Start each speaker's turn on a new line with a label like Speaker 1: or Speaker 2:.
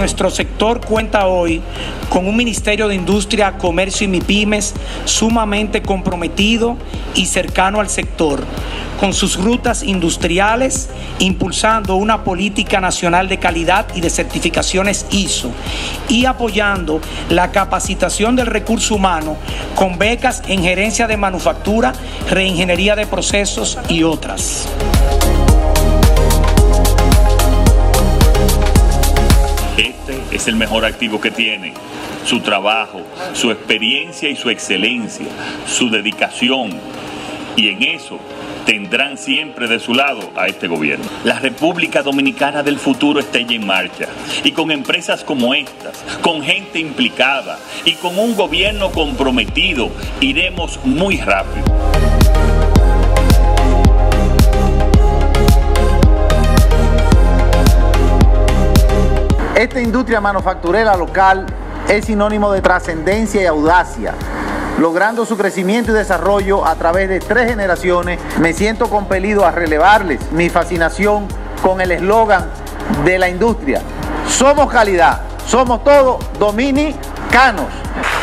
Speaker 1: nuestro sector cuenta hoy con un Ministerio de Industria, Comercio y MIPYMES sumamente comprometido y cercano al sector, con sus rutas industriales, impulsando una política nacional de calidad y de certificaciones ISO y apoyando la capacitación del recurso humano con becas en gerencia de manufactura, reingeniería de procesos y otras.
Speaker 2: Este es el mejor activo que tiene: su trabajo, su experiencia y su excelencia, su dedicación. Y en eso tendrán siempre de su lado a este gobierno. La República Dominicana del futuro está ya en marcha, y con empresas como estas, con gente implicada y con un gobierno comprometido, iremos muy rápido.
Speaker 3: Esta industria manufacturera local es sinónimo de trascendencia y audacia. Logrando su crecimiento y desarrollo a través de 3 generaciones, me siento compelido a relevarles mi fascinación con el eslogan de la industria: somos calidad, somos todos dominicanos.